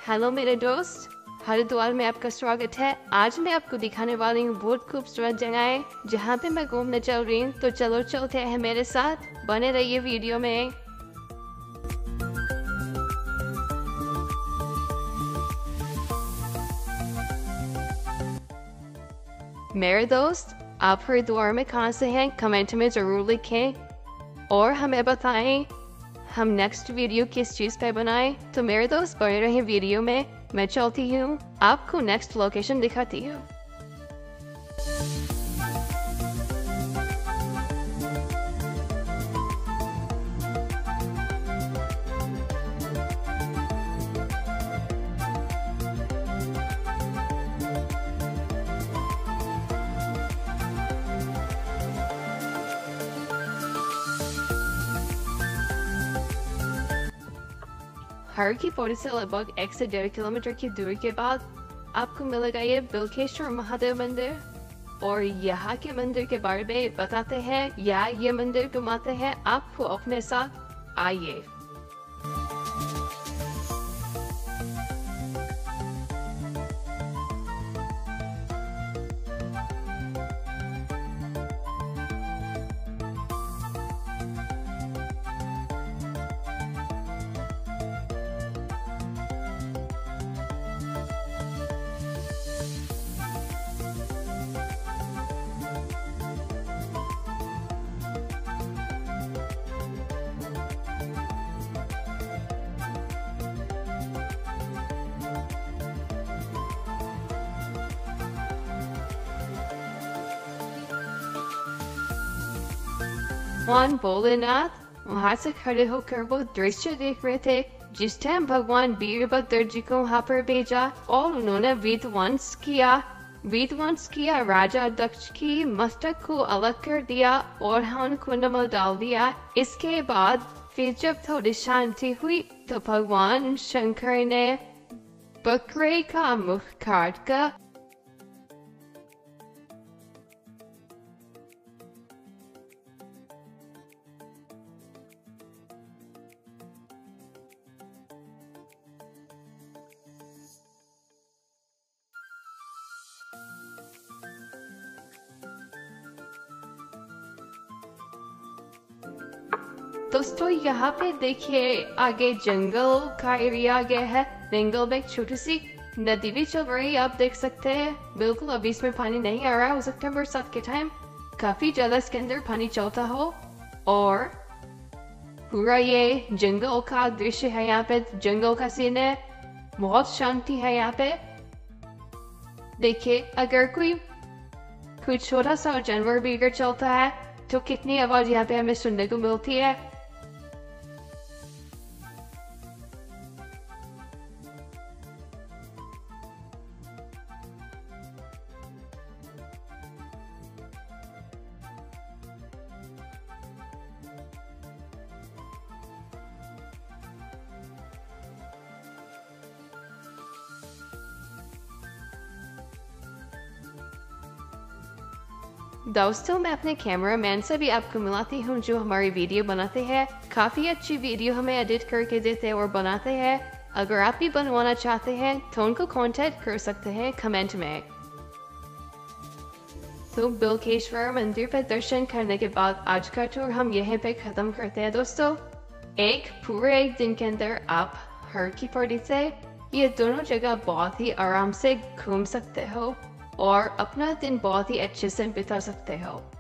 Hello मेरे दोस्त, हरिद्वार में आपका स्वागत है। आज मैं आपको दिखाने वाली हूँ बहुत खूबसूरत जगह जहाँ पे मैं घूमने चल रही हूँ। तो चलो चलते हैं मेरे साथ, बने रहिए वीडियो में। मेरे दोस्त, आप हरिद्वार में कहाँ से हैं? कमेंट में ज़रूर लिखें और हमें बताएं हम नेक्स्ट वीडियो किस चीज़ पे बनाएं। तो मेरे दोस्त बने रहे वीडियो में, मैं चलती हूँ, आपको नेक्स्ट लोकेशन दिखाती हूँ। हर की पौड़ी से लगभग 1 से 1.5 किलोमीटर की दूरी के बाद आपको मिलेगा ये बिलकेश्वर महादेव मंदिर। और यहाँ के मंदिर के बारे में बताते हैं या ये मंदिर घुमाते हैं आपको अपने साथ, आइए। भगवान भोलेनाथ वहां से खड़े होकर वो दृश्य देख रहे थे जिस टाइम भगवान वीरभद्र जी को वहां पर भेजा और उन्होंने विध्वंस किया राजा दक्ष की मस्तक को अलग कर दिया और उन कुंड में डाल दिया। इसके बाद फिर जब थोड़ी शांति हुई तो भगवान शंकर ने बकरे का मुख काट कर दोस्तों यहाँ पे देखिए आगे जंगल का एरिया आ गया है। जंगल में एक छोटी सी नदी भी चल रही है, आप देख सकते हैं। बिल्कुल अभी इसमें पानी नहीं आ रहा, हो सकता है बरसात के टाइम काफी ज्यादा इसके अंदर पानी चलता हो। और पूरा ये जंगल का दृश्य है, यहाँ पे जंगल का सीन है, बहुत शांति है यहाँ पे। देखिए अगर कोई छोटा सा जानवर भी अगर चलता है तो कितनी आवाज यहाँ पे हमें सुनने को मिलती है। दोस्तों मैं अपने कैमरामैन से भी आपको मिलाती हूँ जो हमारी वीडियो बनाते हैं। काफ़ी अच्छी वीडियो हमें एडिट करके देते हैं और बनाते हैं। अगर आप भी बनवाना चाहते हैं तो उनको कांटेक्ट कर सकते हैं कमेंट में। तो बिलकेश्वर मंदिर पर दर्शन करने के बाद आज का टूर हम यहीं पे ख़त्म करते हैं दोस्तों। पूरे एक दिन के अंदर आप हर की पौड़ी से ये दोनों जगह बहुत ही आराम से घूम सकते हो और अपना दिन बहुत ही अच्छे से बिता सकते हो।